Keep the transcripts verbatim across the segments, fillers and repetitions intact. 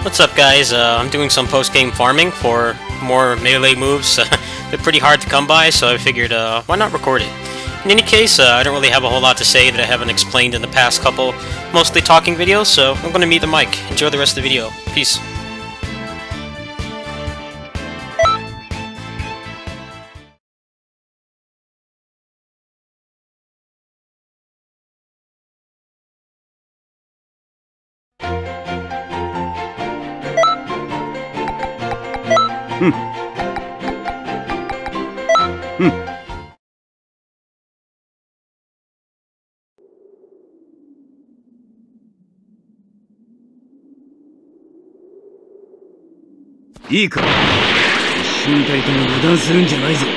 What's up, guys? Uh, I'm doing some post-game farming for more melee moves. They're pretty hard to come by, so I figured, uh, why not record it? In any case, uh, I don't really have a whole lot to say that I haven't explained in the past couple, mostly talking videos, so I'm gonna mute the mic. Enjoy the rest of the video. Peace. Hmm. Hmm. いいか、一瞬たりとも油断するんじゃないぞ。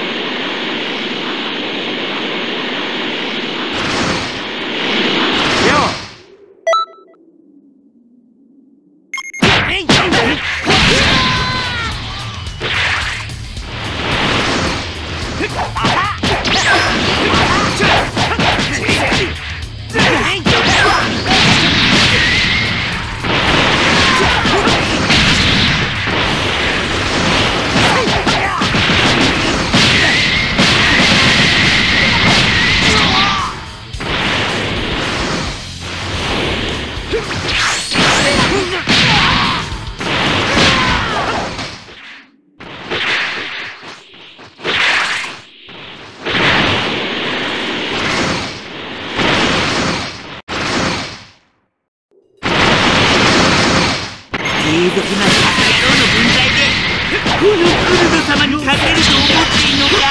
継続な野郎の分際でこのクルド様に勝てると思っているのか。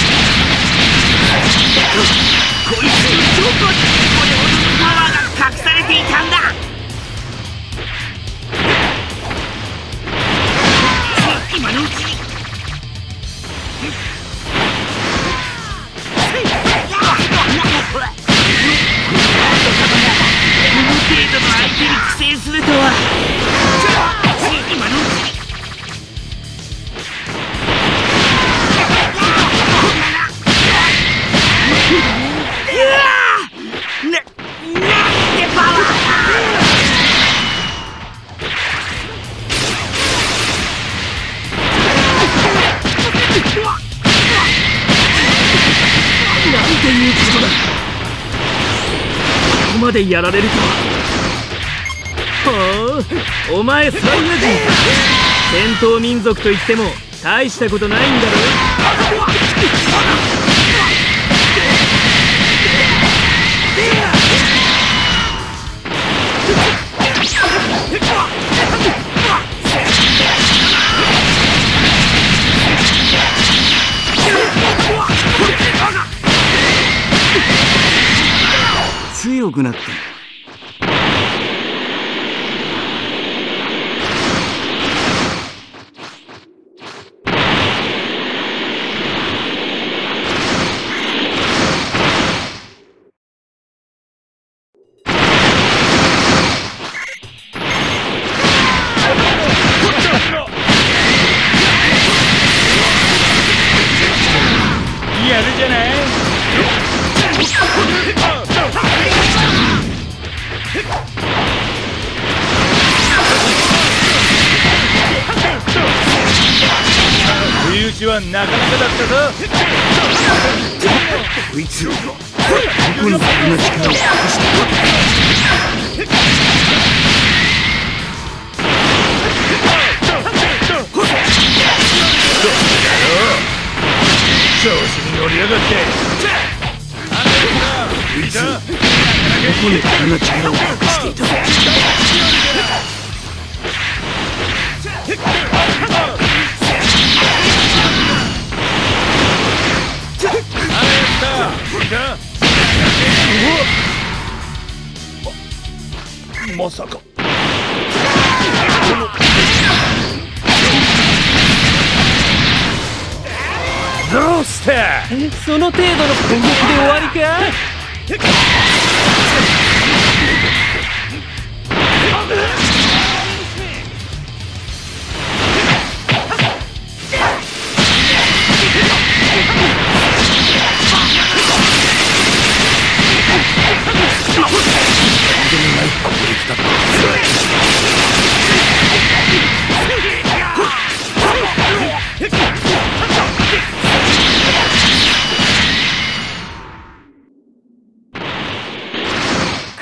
こいつのどこにこれほどのパワーが隠されていたんだ。今のうちにこの程度の相手に苦戦するとは。なんていうことだ。ここまでやられるとは。ほう、お前サイヤ人か。戦闘民族といっても大したことないんだろ。強くなってる。やるじゃない。不意打ちはなかなかだったぞ。こいつどこにこんな力を隠してる。調子に乗りやがって。こいつどこにこんな力を隠していた。まさかどうした。その程度の攻撃で終わりか。とんでもない攻撃だった。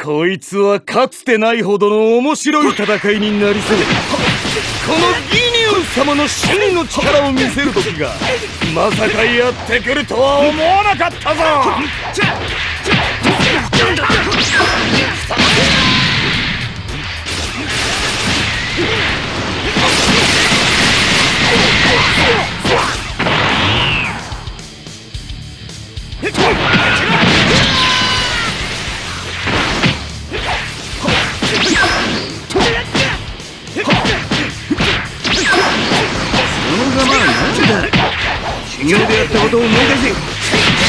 こいつはかつてないほどの面白い戦いになりそう。このギニュー様の真の力を見せる時がまさかやってくるとは思わなかったぞ。修行でやったことを思い出せ。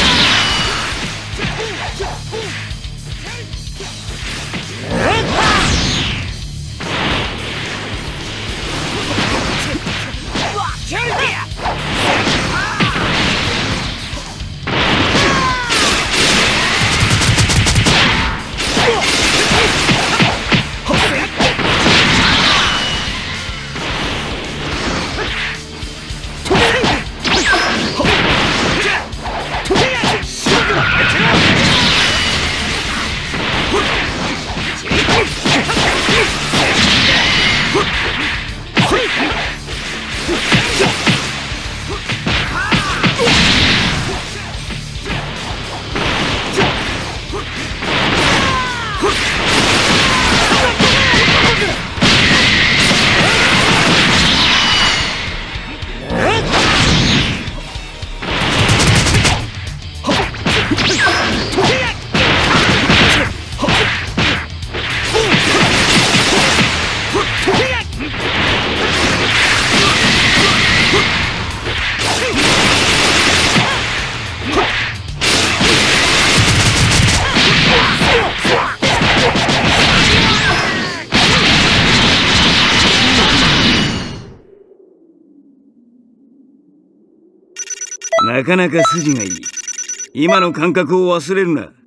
なかなか筋がいい。今の感覚を忘れるな。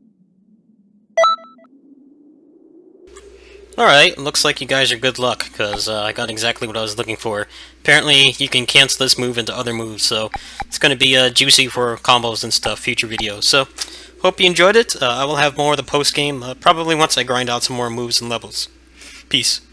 Alright, looks like you guys are good luck, because uh, I got exactly what I was looking for. Apparently, you can cancel this move into other moves, so it's going to be uh, juicy for combos and stuff, future videos. So, hope you enjoyed it. Uh, I will have more of the post-game, uh, probably once I grind out some more moves and levels. Peace.